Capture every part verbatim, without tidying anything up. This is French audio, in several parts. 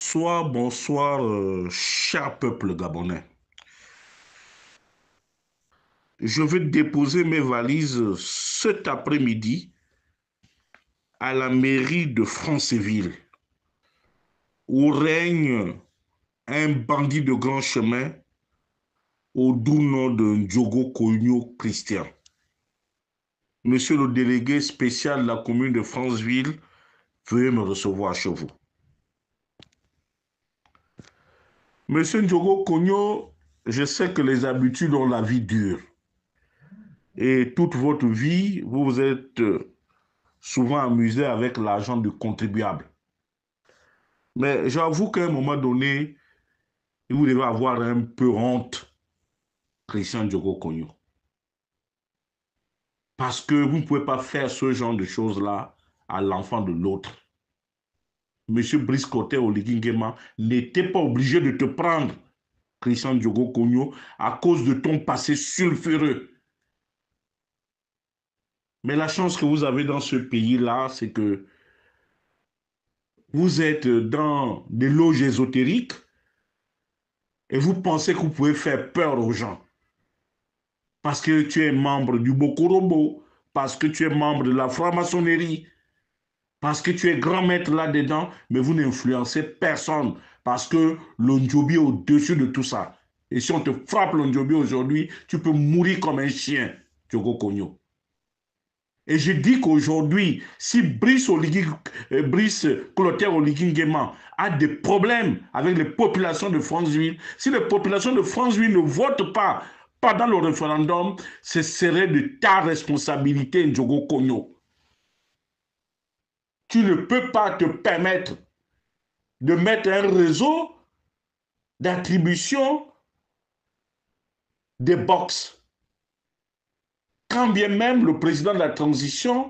Bonsoir, bonsoir, euh, cher peuple gabonais. Je vais déposer mes valises cet après-midi à la mairie de Franceville, où règne un bandit de grand chemin au doux nom de Ndiogo Konyo Christian. Monsieur le délégué spécial de la commune de Franceville, veuillez me recevoir chez vous. Monsieur Ndiogo Konyo, je sais que les habitudes ont la vie dure. Et toute votre vie, vous vous êtes souvent amusé avec l'argent du contribuable. Mais j'avoue qu'à un moment donné, vous devez avoir un peu honte, Christian Ndiogo Konyo. Parce que vous ne pouvez pas faire ce genre de choses-là à l'enfant de l'autre. Monsieur Brice Koté Oligingema n'était pas obligé de te prendre, Christian Ndiogo Konyo, à cause de ton passé sulfureux. Mais la chance que vous avez dans ce pays-là, c'est que vous êtes dans des loges ésotériques et vous pensez que vous pouvez faire peur aux gens. Parce que tu es membre du Bokorobo, parce que tu es membre de la franc-maçonnerie, parce que tu es grand maître là-dedans, mais vous n'influencez personne, parce que l'Ondjobi est au-dessus de tout ça. Et si on te frappe l'Ondjobi aujourd'hui, tu peux mourir comme un chien, Ndiogo Konyo. Et je dis qu'aujourd'hui, si Brice, euh, Brice Clotaire Oligui a des problèmes avec les populations de Franceville, si les populations de Franceville ne votent pas pendant le référendum, ce serait de ta responsabilité, Ndiogo Konyo. Tu ne peux pas te permettre de mettre un réseau d'attribution des box. Quand bien même le président de la transition,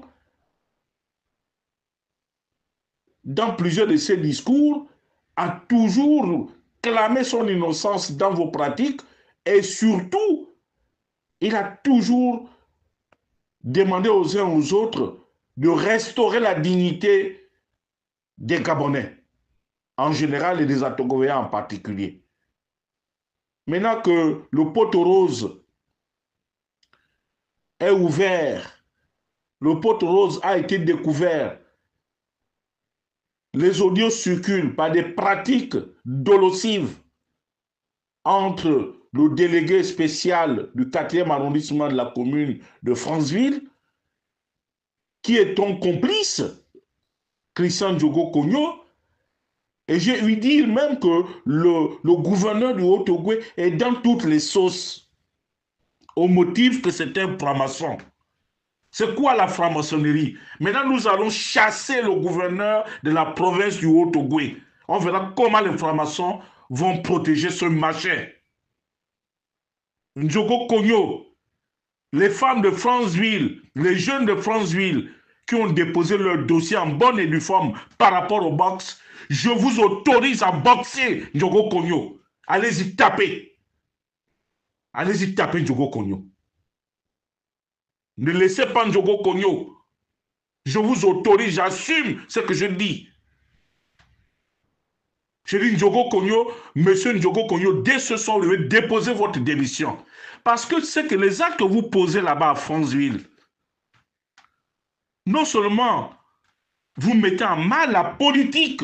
dans plusieurs de ses discours, a toujours clamé son innocence dans vos pratiques et surtout, il a toujours demandé aux uns aux autres de restaurer la dignité des Gabonais en général et des Atogovéens en particulier. Maintenant que le poteau rose est ouvert, le poteau rose a été découvert, les audios circulent par des pratiques dolosives entre le délégué spécial du quatrième arrondissement de la commune de Franceville, qui est ton complice, Christian Ndiogo Konyo, et j'ai eu dire même que le, le gouverneur du Haut-Togo est dans toutes les sauces, au motif que c'est un franc-maçon. C'est quoi la franc-maçonnerie? Maintenant, nous allons chasser le gouverneur de la province du Haut-Togo. On verra comment les francs-maçons vont protéger ce machin. Ndiogo Konyo, les femmes de Franceville, les jeunes de Franceville qui ont déposé leur dossier en bonne et due forme par rapport au box, je vous autorise à boxer Ndiogo Konyo. Allez-y taper. Allez-y taper Ndiogo Konyo. Ne laissez pas Ndiogo Konyo. Je vous autorise, j'assume ce que je dis. Je dis Ndiogo Konyo, monsieur Ndiogo Konyo, dès ce soir, vous devez déposer votre démission. Parce que c'est que les actes que vous posez là-bas à Franceville, non seulement vous mettez en mal la politique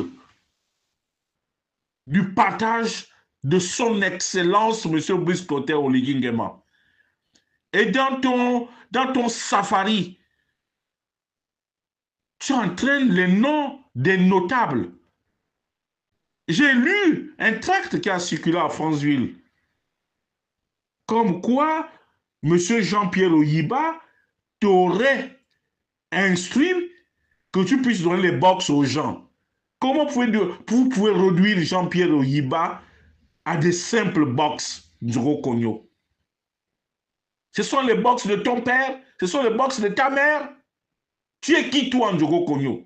du partage de son excellence, monsieur Brice Clotaire Oligui Nguema. Et dans ton, dans ton safari, tu entraînes les noms des notables. J'ai lu un tract qui a circulé à Franceville, comme quoi monsieur Jean-Pierre Oyiba t'aurait instruit que tu puisses donner les box aux gens. Comment vous pouvez réduire Jean-Pierre Oyiba à des simples box, Ndiogo Konyo? Ce sont les box de ton père, ce sont les box de ta mère. Tu es qui toi, Ndiogo Konyo?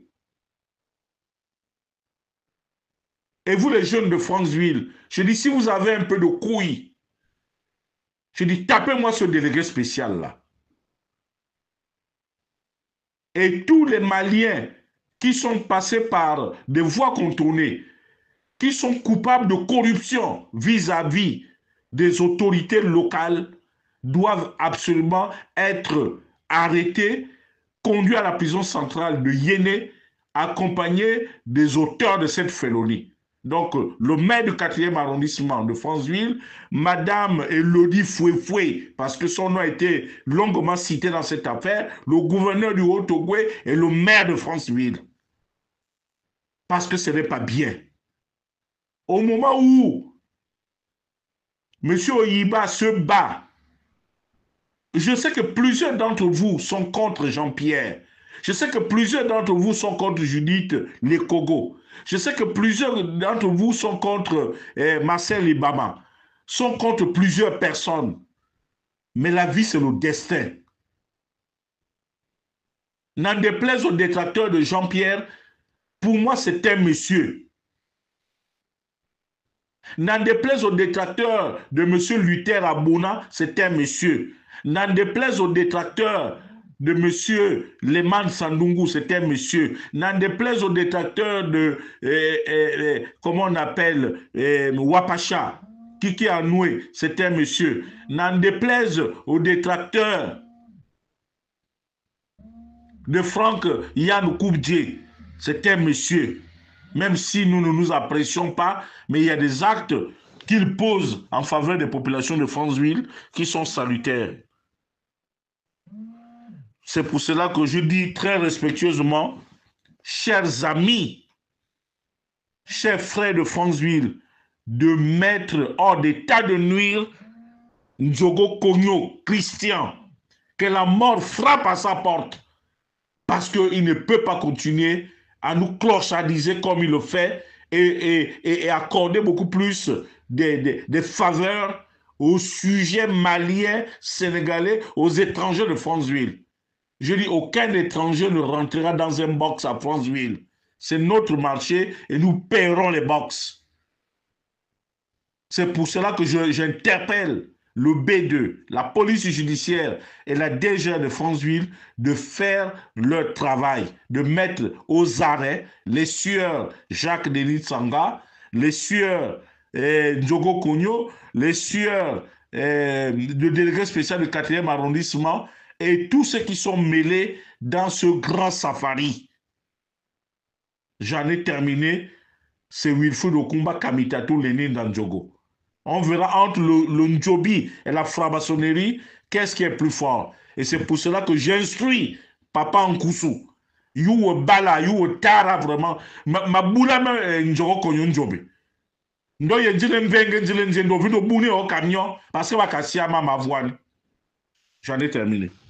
Et vous les jeunes de Franceville, je dis si vous avez un peu de couilles, je dis tapez-moi ce délégué spécial là. Et tous les Maliens qui sont passés par des voies contournées, qui sont coupables de corruption vis-à-vis des autorités locales doivent absolument être arrêtés, conduits à la prison centrale de Yéné, accompagnés des auteurs de cette félonie. Donc, le maire du quatrième arrondissement de Franceville, Madame Elodie Foué-Foué, parce que son nom a été longuement cité dans cette affaire, le gouverneur du Haut-Ogooué et le maire de Franceville. Parce que ce n'est pas bien. Au moment où M. Oyiba se bat, je sais que plusieurs d'entre vous sont contre Jean-Pierre. Je sais que plusieurs d'entre vous sont contre Judith Lekogo. Je sais que plusieurs d'entre vous sont contre eh, Marcel Ibama. Sont contre plusieurs personnes. Mais la vie, c'est le destin. N'en déplaise aux détracteurs de Jean-Pierre, pour moi, c'est un monsieur. N'en déplaise aux détracteurs de M. Luther Abona, c'est un monsieur. N'en déplaise aux détracteurs de M. Leman Sandungu, c'est un monsieur. N'en déplaise aux détracteurs de, eh, eh, comment on appelle, eh, Wapacha, Kiki Anoué, c'est un monsieur. N'en déplaise aux détracteurs de Franck Yann Koubdje, c'est un monsieur. Même si nous ne nous apprécions pas, mais il y a des actes qu'il pose en faveur des populations de Franceville qui sont salutaires. C'est pour cela que je dis très respectueusement, chers amis, chers frères de Franceville, de mettre hors d'état de nuire Ndjogo Kogno, Christian, que la mort frappe à sa porte, parce qu'il ne peut pas continuer à nous clochadiser comme il le fait et, et, et accorder beaucoup plus des, des, des faveurs aux sujets maliens, sénégalais, aux étrangers de Franceville. Je dis, aucun étranger ne rentrera dans un box à Franceville. C'est notre marché et nous paierons les box. C'est pour cela que j'interpelle le B deux, la police judiciaire et la D G de Franceville de faire leur travail, de mettre aux arrêts les sieurs Jacques Denis Tsanga, les sieurs eh, Ndjogo Kogno, les sieurs eh, de délégué spécial du quatrième arrondissement et tous ceux qui sont mêlés dans ce grand safari. J'en ai terminé. C'est Wilfried Okumba Kamitatou Lénine dans Ndjogo. On verra entre le, le Ndjobi et la franc-maçonnerie, qu'est-ce qui est plus fort. Et c'est pour cela que j'instruis Papa Nkoussou. You bala, you tara vraiment. Ma boula me Ndjogo Kogno Ndjobi. Ndo ye jile mvenge jile nzendo vido bouni au camion parce que wakasiama ma voile. J'en ai terminé.